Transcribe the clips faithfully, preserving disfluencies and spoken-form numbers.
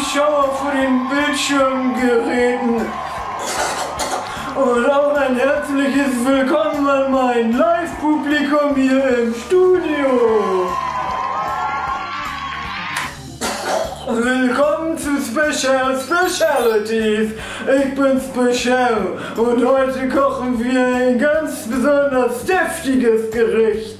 Zuschauer vor den Bildschirmgeräten. Und auch ein herzliches Willkommen an mein Live-Publikum hier im Studio. Willkommen zu Special Specialities. Ich bin Special und heute kochen wir ein ganz besonders deftiges Gericht.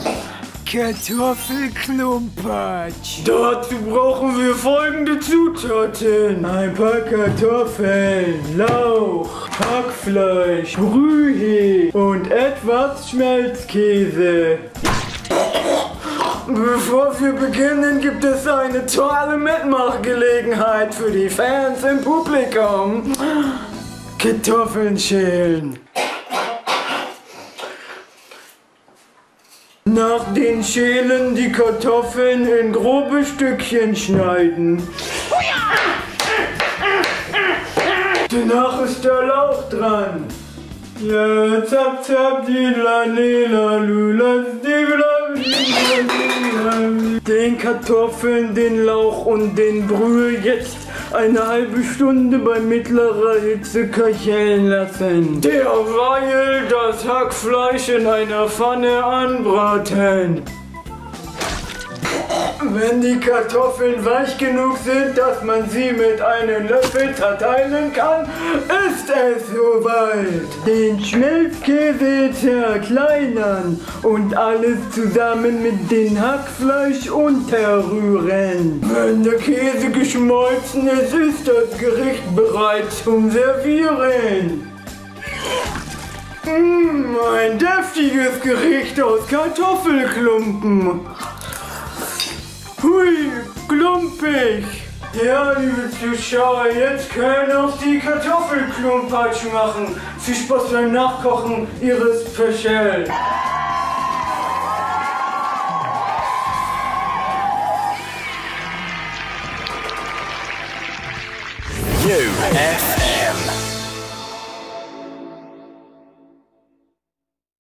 Kartoffelklumpatsch. Dazu brauchen wir folgende Zutaten. Ein paar Kartoffeln, Lauch, Hackfleisch, Brühe und etwas Schmelzkäse. Bevor wir beginnen, gibt es eine tolle Mitmachgelegenheit für die Fans im Publikum. Kartoffeln schälen. Nach den Schälen die Kartoffeln in grobe Stückchen schneiden. Danach ist der Lauch dran. Ja, zap zap, die la la lula, den Kartoffeln, den Lauch und den Brühe jetzt eine halbe Stunde bei mittlerer Hitze köcheln lassen. Derweil das Hackfleisch in einer Pfanne anbraten. Wenn die Kartoffeln weich genug sind, dass man sie mit einem Löffel zerteilen kann, ist es soweit. Den Schmelzkäse zerkleinern und alles zusammen mit dem Hackfleisch unterrühren. Wenn der Käse geschmolzen ist, ist das Gericht bereit zum Servieren. Mmh, ein deftiges Gericht aus Kartoffelklumpen. Hui, klumpig! Ja, liebe Zuschauer, jetzt können auch die Kartoffelklumpatsch machen. Viel Spaß beim Nachkochen Ihres Special. U F